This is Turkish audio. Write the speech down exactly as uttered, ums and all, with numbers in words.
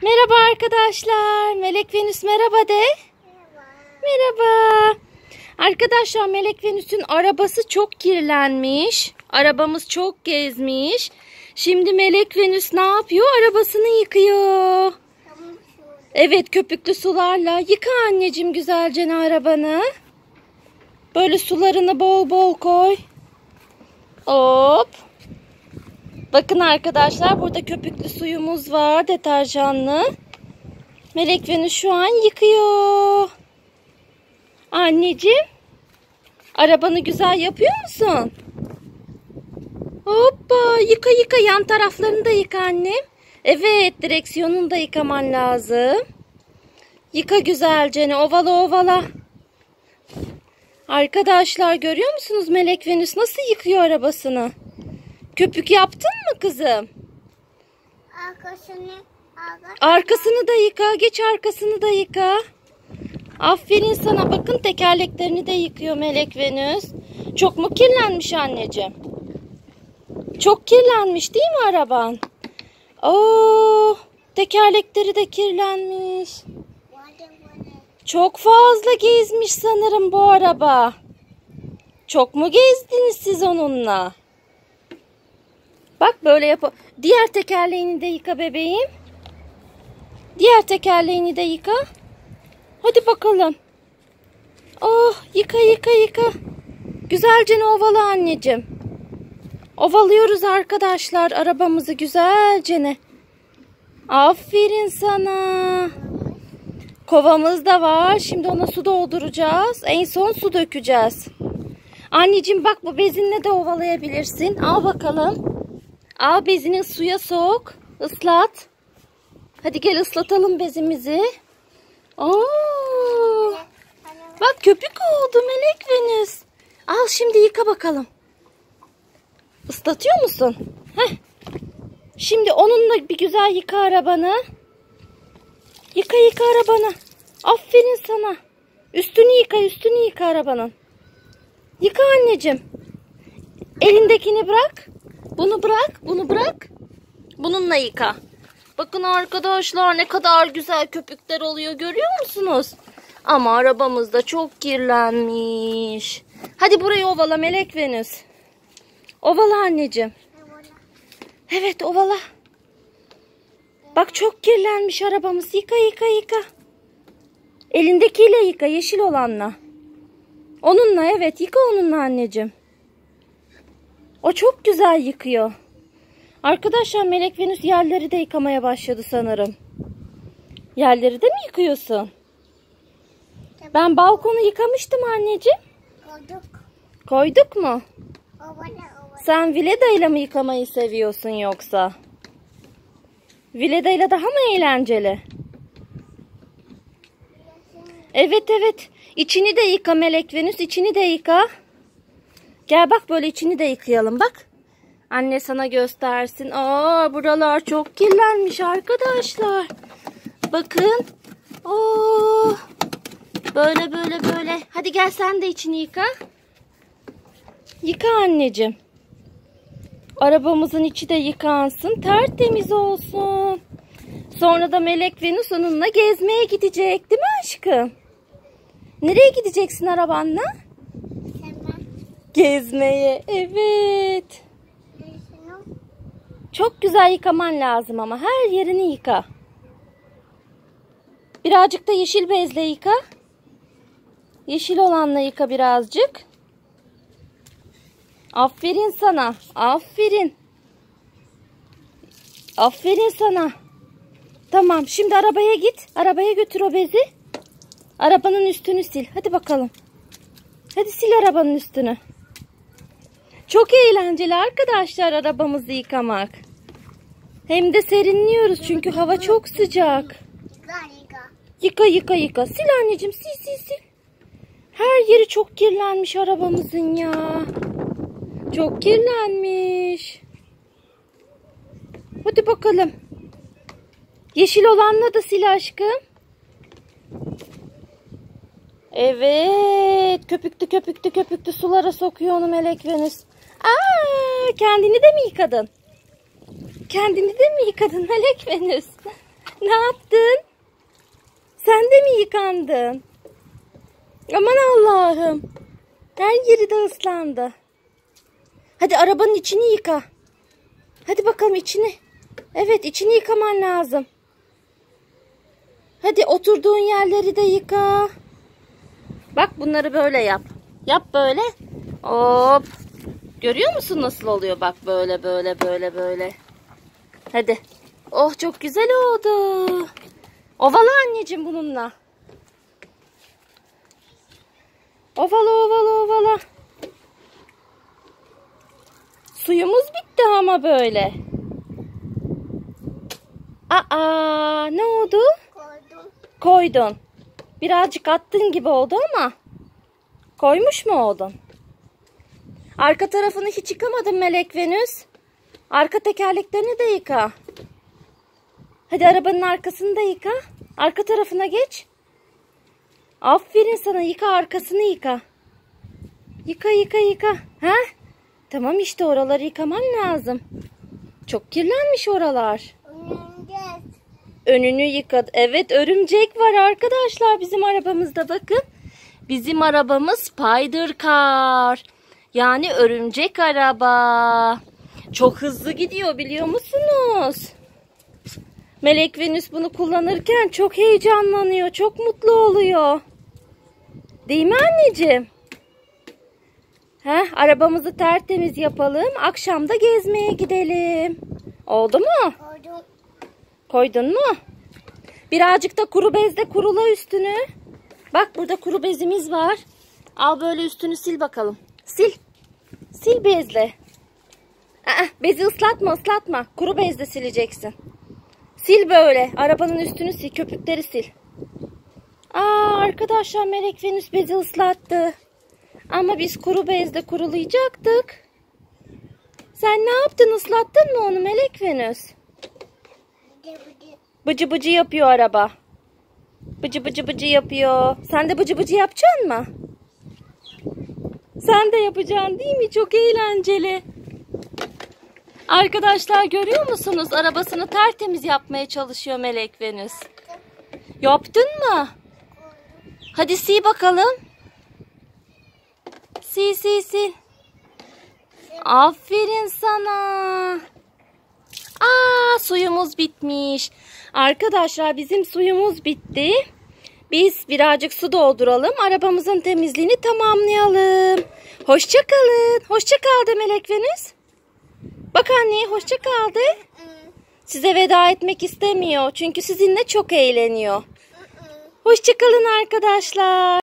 Merhaba arkadaşlar. Melek Venüs merhaba de. Merhaba. Merhaba. Arkadaşlar Melek Venüs'ün arabası çok kirlenmiş. Arabamız çok gezmiş. Şimdi Melek Venüs ne yapıyor? Arabasını yıkıyor. Evet, köpüklü sularla. Yıka anneciğim güzelce arabanı. Böyle sularını bol bol koy. Hop. Bakın arkadaşlar, burada köpüklü suyumuz var, deterjanlı. Melek Venüs şu an yıkıyor. Anneciğim, arabanı güzel yapıyor musun? Hoppa, yıka yıka, yan taraflarını da yıka annem. Evet, direksiyonunu da yıkaman lazım. Yıka güzelce, ovala ovala. Arkadaşlar görüyor musunuz Melek Venüs nasıl yıkıyor arabasını? Köpük yaptın mı kızım? Arkasını, arkasını. Arkasını da yıka. Geç arkasını da yıka. Aferin sana. Bakın tekerleklerini de yıkıyor Melek Venüs. Çok mu kirlenmiş anneciğim? Çok kirlenmiş değil mi araban? Oo, tekerlekleri de kirlenmiş. Çok fazla gezmiş sanırım bu araba. Çok mu gezdiniz siz onunla? Bak böyle yap. Diğer tekerleğini de yıka bebeğim. Diğer tekerleğini de yıka. Hadi bakalım. Oh, yıka yıka yıka. Güzelce ovala anneciğim. Ovalıyoruz arkadaşlar arabamızı güzelce. Aferin sana. Kovamız da var. Şimdi ona su dolduracağız. En son su dökeceğiz. Anneciğim bak, bu bezinle de ovalayabilirsin. Al bakalım. Al bezini suya sok. Islat. Hadi gel ıslatalım bezimizi. Oo. Bak köpük oldu Melek Venüs. Al şimdi yıka bakalım. Islatıyor musun? Heh. Şimdi onunla bir güzel yıka arabanı. Yıka yıka arabanı. Aferin sana. Üstünü yıka, üstünü yıka arabanın. Yıka anneciğim. Elindekini bırak. Bunu bırak, bunu bırak. Bununla yıka. Bakın arkadaşlar ne kadar güzel köpükler oluyor, görüyor musunuz? Ama arabamız da çok kirlenmiş. Hadi burayı ovala Melek Venüs. Ovala anneciğim. Evet, ovala. Bak çok kirlenmiş arabamız. Yıka yıka yıka. Elindekiyle yıka, yeşil olanla. Onunla, evet, yıka onunla anneciğim. O çok güzel yıkıyor. Arkadaşlar Melek Venüs yerleri de yıkamaya başladı sanırım. Yerleri de mi yıkıyorsun? Ben balkonu yıkamıştım anneciğim. Koyduk. Koyduk mu? Ovala ovala. Sen Vileda'yla mı yıkamayı seviyorsun yoksa? Vileda'yla daha mı eğlenceli? Evet evet. İçini de yıka Melek Venüs. İçini de yıka. Gel bak, böyle içini de yıkayalım bak. Anne sana göstersin. Aa, buralar çok kirlenmiş arkadaşlar. Bakın. Oo, böyle böyle böyle. Hadi gel sen de içini yıka. Yıka anneciğim. Arabamızın içi de yıkansın. Tertemiz olsun. Sonra da Melek Venüs onunla gezmeye gidecek. Değil mi aşkım? Nereye gideceksin arabanla? Gezmeye. Evet. Çok güzel yıkaman lazım ama her yerini yıka. Birazcık da yeşil bezle yıka. Yeşil olanla yıka birazcık. Aferin sana. Aferin. Aferin sana. Tamam, şimdi arabaya git. Arabaya götür o bezi. Arabanın üstünü sil. Hadi bakalım. Hadi sil arabanın üstünü. Çok eğlenceli arkadaşlar arabamızı yıkamak. Hem de serinliyoruz çünkü hava çok sıcak. Yıka yıka yıka. Sil anneciğim, sil sil sil. Her yeri çok kirlenmiş arabamızın ya. Çok kirlenmiş. Hadi bakalım. Yeşil olanla da sil aşkım. Evet. Köpüklü köpüklü köpüklü sulara sokuyor onu Melek Venüs. Aa, kendini de mi yıkadın? Kendini de mi yıkadın Melek Venüs? Ne yaptın? Sen de mi yıkandın? Aman Allah'ım. Her yeri de ıslandı. Hadi arabanın içini yıka. Hadi bakalım içini. Evet, içini yıkaman lazım. Hadi oturduğun yerleri de yıka. Bak bunları böyle yap. Yap böyle. Hop. Görüyor musun nasıl oluyor? Bak böyle böyle böyle böyle. Hadi. Oh çok güzel oldu. Ovala anneciğim bununla. Ovala ovala ovala. Suyumuz bitti ama böyle. Aa, ne oldu? Koydum. Koydun. Birazcık attın gibi oldu ama. Koymuş mu oldun? Arka tarafını hiç yıkamadın Melek Venüs. Arka tekerleklerini de yıka. Hadi arabanın arkasını da yıka. Arka tarafına geç. Aferin sana, yıka arkasını yıka. Yıka yıka yıka. Ha? Tamam işte, oraları yıkaman lazım. Çok kirlenmiş oralar. Önümde. Önünü yıkadı. Evet, örümcek var arkadaşlar bizim arabamızda, bakın. Bizim arabamız Spider Car. Yani örümcek araba. Çok hızlı gidiyor, biliyor musunuz? Melek Venüs bunu kullanırken çok heyecanlanıyor. Çok mutlu oluyor. Değil mi anneciğim? Heh, arabamızı tertemiz yapalım. Akşam da gezmeye gidelim. Oldu mu? Koydum. Koydun mu? Birazcık da kuru bezle kurula üstünü. Bak burada kuru bezimiz var. Al böyle üstünü sil bakalım. Sil. Sil bezle. Aa, bezi ıslatma ıslatma. Kuru bezle sileceksin. Sil böyle. Arabanın üstünü sil. Köpükleri sil. Aa, arkadaşlar Melek Venüs bezi ıslattı. Ama biz kuru bezle kurulayacaktık. Sen ne yaptın? Islattın mı onu Melek Venüs? Bıdı bıdı. Bıcı bıcı yapıyor araba. Bıcı bıcı bıcı yapıyor. Sen de bıcı bıcı yapacaksın mı? Sen de yapacaksın değil mi? Çok eğlenceli. Arkadaşlar görüyor musunuz? Arabasını tertemiz yapmaya çalışıyor Melek Venüs. Yaptın mı? Hadi sil bakalım. Sil sil sil. Aferin sana. Aa, suyumuz bitmiş. Arkadaşlar bizim suyumuz bitti. Biz birazcık su dolduralım. Arabamızın temizliğini tamamlayalım. Hoşça kalın. Hoşça kal de Melek Venüs. Bak anneye hoşça kal de. Size veda etmek istemiyor. Çünkü sizinle çok eğleniyor. Hoşça kalın arkadaşlar.